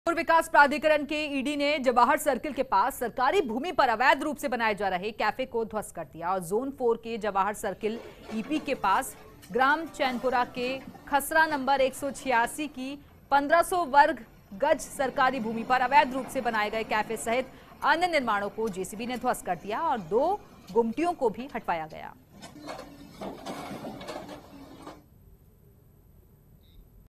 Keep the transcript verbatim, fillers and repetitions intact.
और विकास प्राधिकरण के ईडी ने जवाहर सर्किल के पास सरकारी भूमि पर अवैध रूप से बनाए जा रहे कैफे को ध्वस्त कर दिया और जोन फोर के जवाहर सर्किल ईपी के पास ग्राम चैनपुरा के खसरा नंबर एक सौ छियासी की पंद्रह सौ वर्ग गज सरकारी भूमि पर अवैध रूप से बनाए गए कैफे सहित अन्य निर्माणों को जेसीबी ने ध्वस्त कर दिया और दो गुमटियों को भी हटवाया गया।